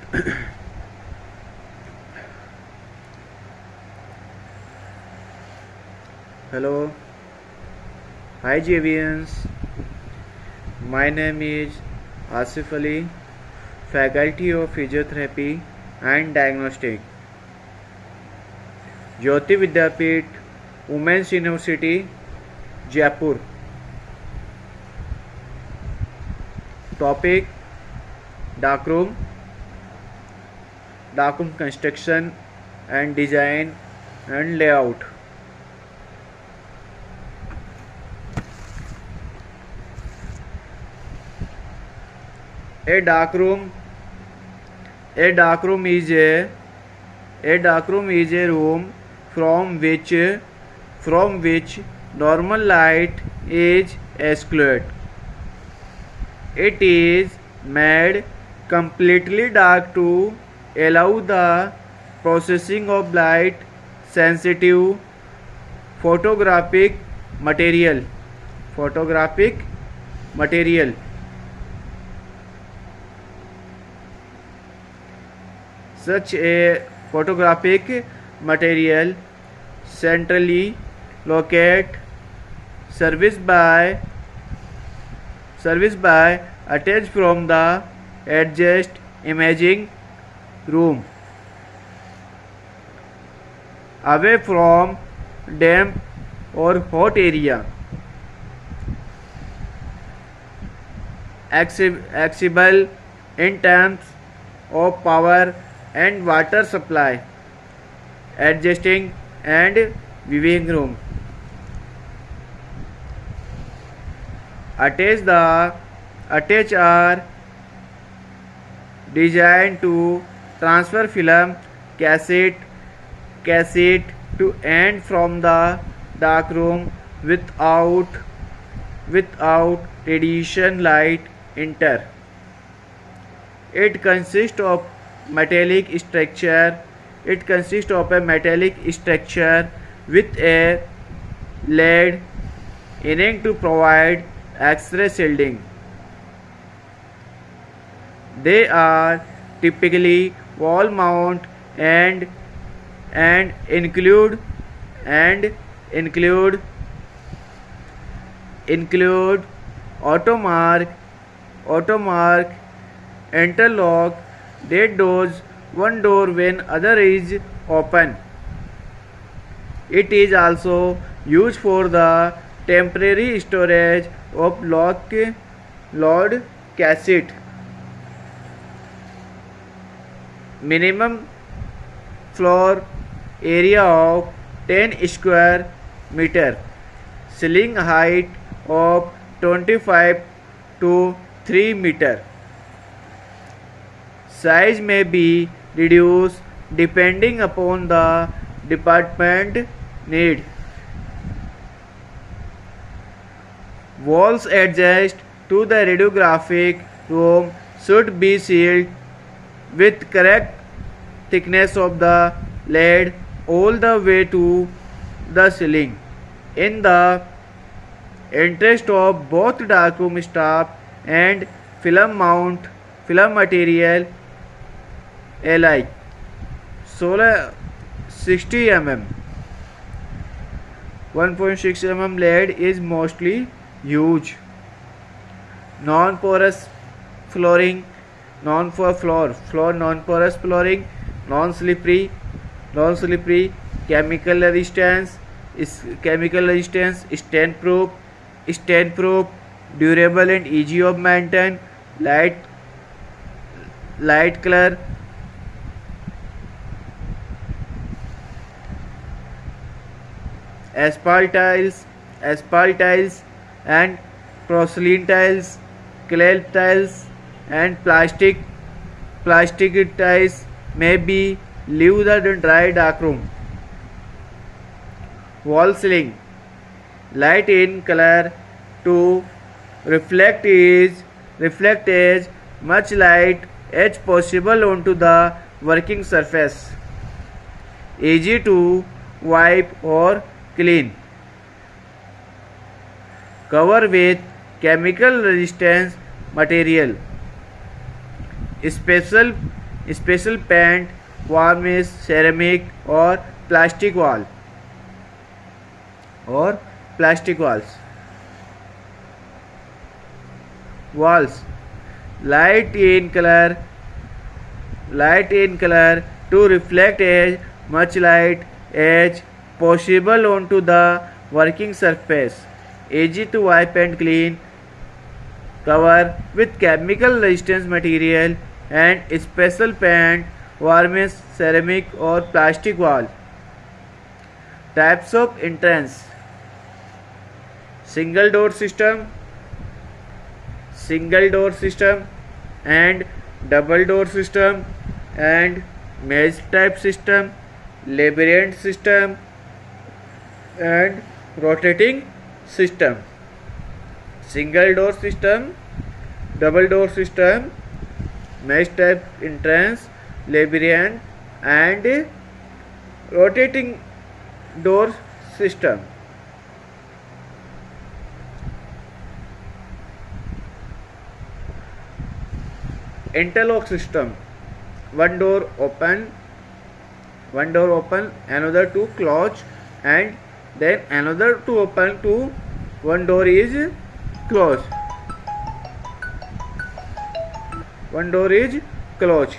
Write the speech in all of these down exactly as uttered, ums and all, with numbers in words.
Hello, hi Javians. My name is Asif Ali, Faculty of Physiotherapy and Diagnostic, Jyoti Vidyapeeth, Women's University, Jaipur. Topic: Darkroom, Darkroom construction and design and layout. A darkroom, a darkroom is a a darkroom is a room from which from which normal light is excluded. It is made completely dark to allow the processing of light sensitive photographic material. Photographic material. Such a photographic material centrally located, serviced by serviced by attached from the adjacent imaging room, away from damp or hot area, accessible in terms of power and water supply, adjusting and viewing room. Attach the attach are designed to transfer film cassette cassette to and from the darkroom without without radiation light enter. It consists of metallic structure. It consists of a metallic structure with a lead inning to provide X-ray shielding. They are typically wall mount and and include and include include automark automark interlock dead doors, one door when other is open. It is also used for the temporary storage of lock load cassette. Minimum floor area of ten square meter. Ceiling height of twenty-five to three meter. Size may be reduced depending upon the department need. Walls adjacent to the radiographic room should be sealed with correct thickness of the lead all the way to the ceiling. In the interest of both darkroom staff and film mount film material alike, solar sixty millimeter one point six millimeter lead is mostly used. Non-porous flooring, non-porous floor, floor non-porous flooring, non-slippery, non-slippery, chemical resistance, is chemical resistance, stain-proof, stain-proof, durable and easy of maintain, light, light color. Asphalt tiles, asphalt tiles and porcelain tiles, clay tiles and plastic plastic tiles may be leave the dry darkroom. Wall ceiling, light in color to reflect is reflect as much light as possible onto the working surface. Easy to wipe or clean. Cover with chemical resistance material. Special special paint, varnish, ceramic or plastic wall or plastic walls. Walls light in color, light in color to reflect as much light as possible onto the working surface. Easy to wipe and clean. Cover with chemical resistant material and special paint, varnish, ceramic or plastic wall. Types of entrance: single door system, single door system and double door system and maze type system, labyrinth system and rotating system. Single door system, double door system, maze type entrance, labyrinth and rotating door system. Interlock system: one door open, one door open, another to close, and then another to open to one door is closed. One door is closed.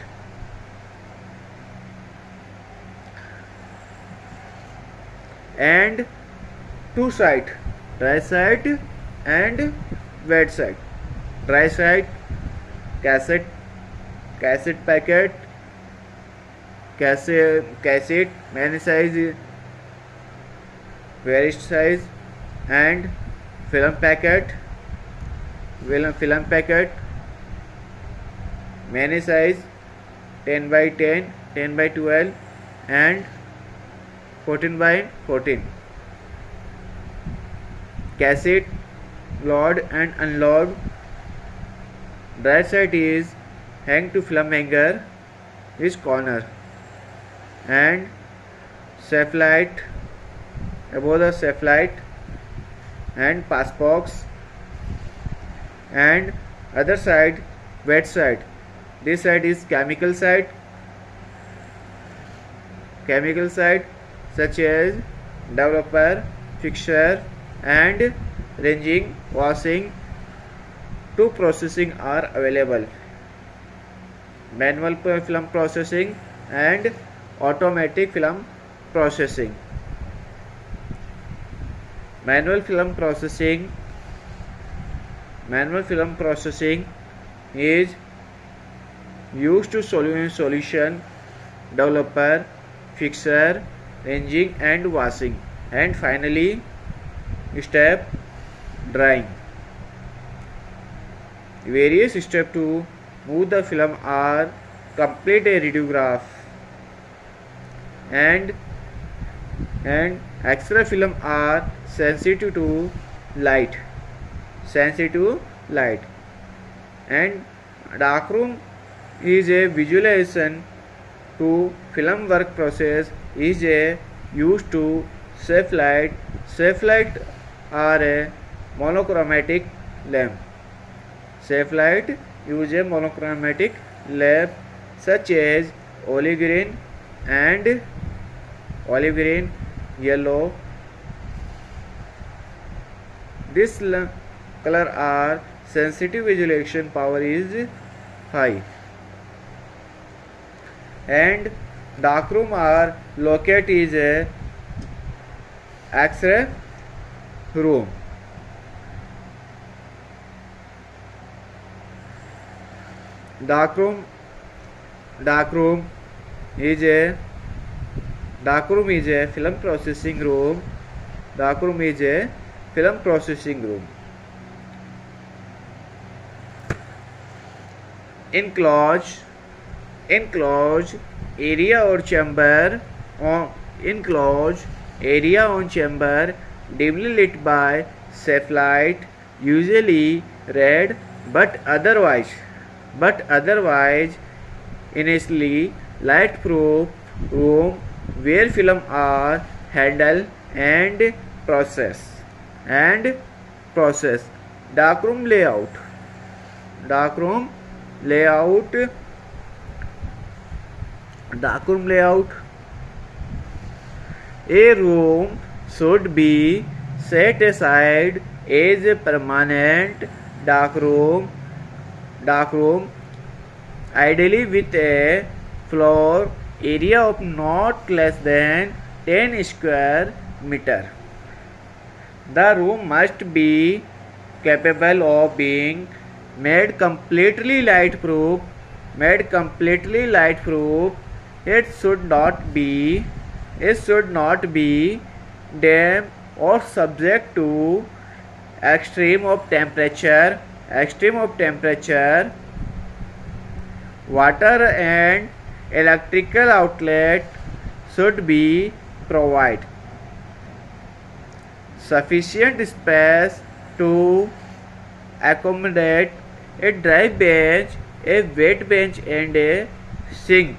And two side, dry side and wet side. Dry side, cassette, cassette packet, cassette, cassette, many size, various size, and film packet, film, film packet, many size, ten by ten, ten by twelve, and fourteen by fourteen. Cassette, load and unload. Dry side is hang to film hanger, is corner, and safe light above the safe light and pass box, and other side wet side. This side is chemical side, chemical side such as developer, fixture and ranging, washing. Two processing are available: manual film processing and automatic film processing. Manual film processing manual film processing is used to solve solution, developer, fixer, ranging and washing, and finally step drying. Various steps to move the film are: complete a radiograph and and X-ray film are sensitive to light, sensitive to light, and darkroom is a visualization to film work process is a used to safe light. Safe light are a monochromatic lamp. Safe light use a monochromatic lamp such as olive green and olive green, yellow. This color are sensitive visualization power is high, and darkroom are locate is a X-ray room. Darkroom darkroom is a darkroom is a film processing room. Darkroom is a film processing room. Enclosed enclosed area or chamber on enclosed area on chamber dimly lit by safe light, usually red, but otherwise but otherwise initially light proof room where film are handled and processed and processed. Darkroom layout darkroom layout Darkroom layout. A room should be set aside as a permanent darkroom, darkroom, ideally with a floor area of not less than ten square meter. The room must be capable of being made completely light proof. Made completely light proof. It should not be. It should not be damp or subject to extreme of temperature. Extreme of temperature. Water and electrical outlet should be provided. Sufficient space to accommodate a dry bench, a wet bench and a sink.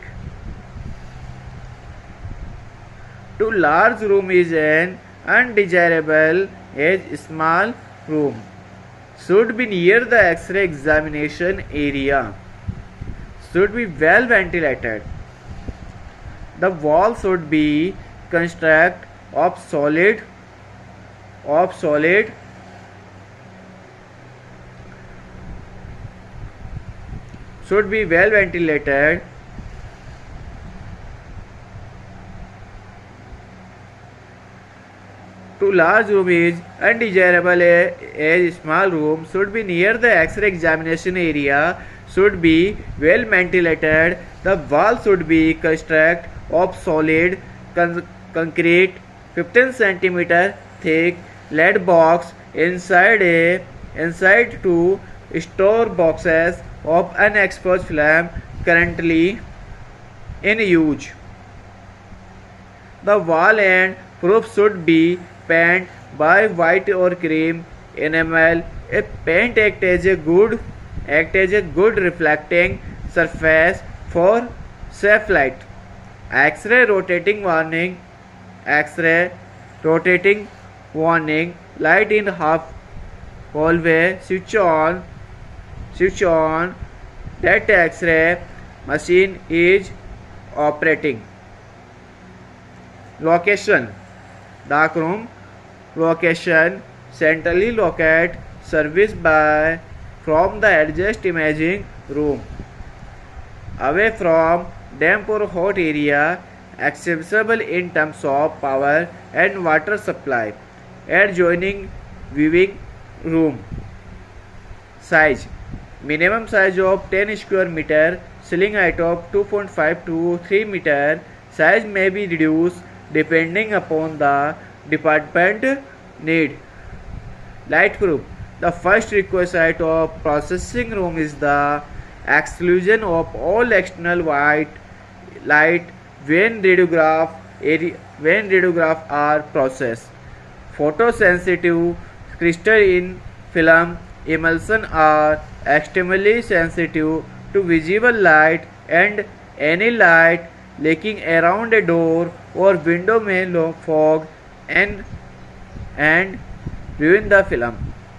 Too large room is an undesirable as small room. Should be near the X-ray examination area. Should be well ventilated. The wall should be constructed of solid of solid should be well ventilated. Too large room is undesirable. A, a small room should be near the X-ray examination area. Should be well ventilated. The wall should be constructed of solid con concrete fifteen centimeter thick lead box inside a inside two store boxes of unexposed film currently in use. The wall and roof should be painted by white or cream enamel. A paint acts as a good act as a good reflecting surface for safe light. X-ray rotating warning. X-ray rotating warning. Light in half hallway. Switch on. Switch on. That X-ray machine is operating. Location. Darkroom. Location. Centrally located. Serviced by from the adjacent imaging room. Away from damp or hot area. Accessible in terms of power and water supply. Adjoining viewing room. Size. Minimum size of ten square meter. Ceiling height of two point five to three meter. Size may be reduced depending upon the department need. Light proof. The first requisite of processing room is the exclusion of all external white light when radiograph area, when radiograph are processed. Photosensitive crystalline film emulsion are extremely sensitive to visible light, and any light leaking around a door or window may fog and and ruin the film.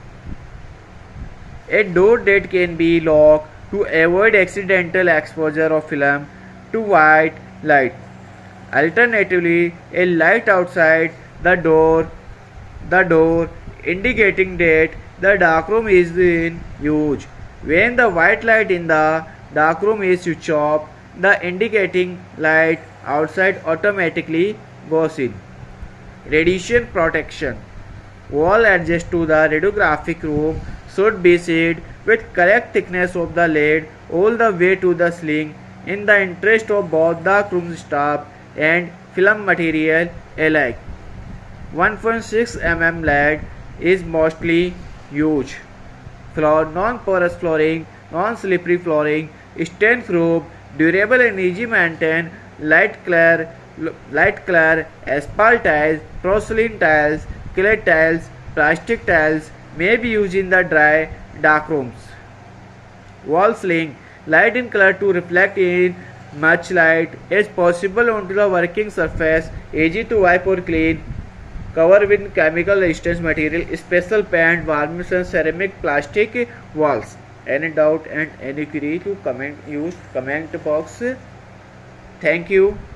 A door that can be locked to avoid accidental exposure of film to white light. Alternatively, a light outside the door, the door indicating that the darkroom is in use. When the white light in the darkroom is switched off, the indicating light outside automatically goes in. Radiation protection. Wall adjacent to the radiographic room should be sealed with correct thickness of the lead all the way to the ceiling in the interest of both the room staff and film material alike. one point six millimeter lead is mostly used. Floor, non-porous flooring, non-slippery flooring, stain-proof, durable and easy maintain, light clear, light clear asphalt tiles, porcelain tiles, clay tiles, plastic tiles may be used in the dry dark rooms. Wall ceiling. Light in color to reflect in much light as possible onto the working surface, easy to wipe or clean, cover with chemical resistant material, special paint, varnish and ceramic plastic walls. Any doubt and any query to comment use comment box. Thank you.